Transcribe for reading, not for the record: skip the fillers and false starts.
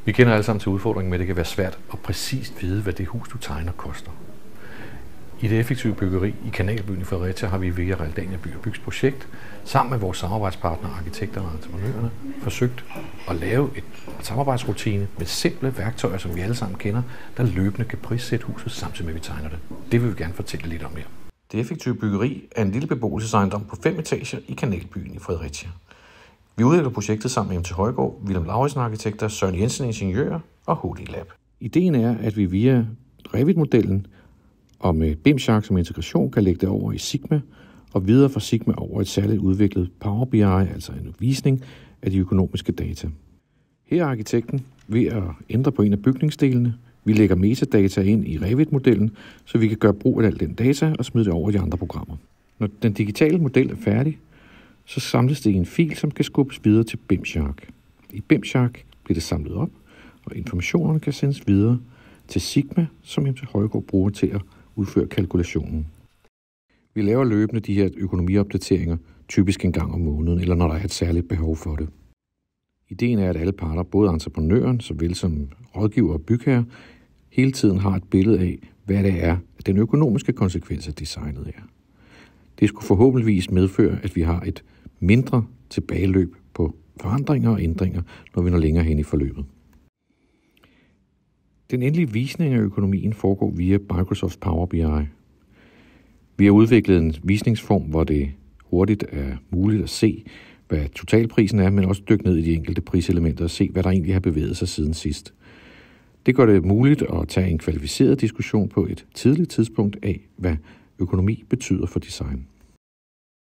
Vi kender alle sammen til udfordringen med, at det kan være svært at præcist vide, hvad det hus, du tegner, koster. I det effektive byggeri i Kanalbyen i Fredericia har vi via Realdania By & Byg's projekt sammen med vores samarbejdspartnere, arkitekterne og entreprenørerne, forsøgt at lave et samarbejdsrutine med simple værktøjer, som vi alle sammen kender, der løbende kan prissætte huset samtidig med, at vi tegner det. Det vil vi gerne fortælle lidt om her. Det effektive byggeri er en lille beboelsesejendom på 5 etager i Kanalbyen i Fredericia. Vi udvikler projektet sammen med MT Højgaard, Willem Lauritsen Arkitekter, Søren Jensen Ingeniører og HD Lab. Ideen er, at vi via Revit-modellen og med BIM-Shark som integration kan lægge det over i Sigma og videre fra Sigma over et særligt udviklet Power BI, altså en visning af de økonomiske data. Her er arkitekten ved at ændre på en af bygningsdelene. Vi lægger metadata ind i Revit-modellen, så vi kan gøre brug af al den data og smide det over i de andre programmer. Når den digitale model er færdig, så samles det i en fil, som kan skubbes videre til BIM-Shark. I BIM-Shark bliver det samlet op, og informationerne kan sendes videre til Sigma, som MT Højgaard bruger til at udføre kalkulationen. Vi laver løbende de her økonomiopdateringer, typisk en gang om måneden, eller når der er et særligt behov for det. Ideen er, at alle parter, både entreprenøren, såvel som rådgiver og bygherre, hele tiden har et billede af, hvad det er, den økonomiske konsekvens af designet er. Det skulle forhåbentligvis medføre, at vi har et mindre tilbageløb på forandringer og ændringer, når vi når længere hen i forløbet. Den endelige visning af økonomien foregår via Microsoft Power BI. Vi har udviklet en visningsform, hvor det hurtigt er muligt at se, hvad totalprisen er, men også dykke ned i de enkelte priselementer og se, hvad der egentlig har bevæget sig siden sidst. Det gør det muligt at tage en kvalificeret diskussion på et tidligt tidspunkt af, hvad økonomi betyder for design.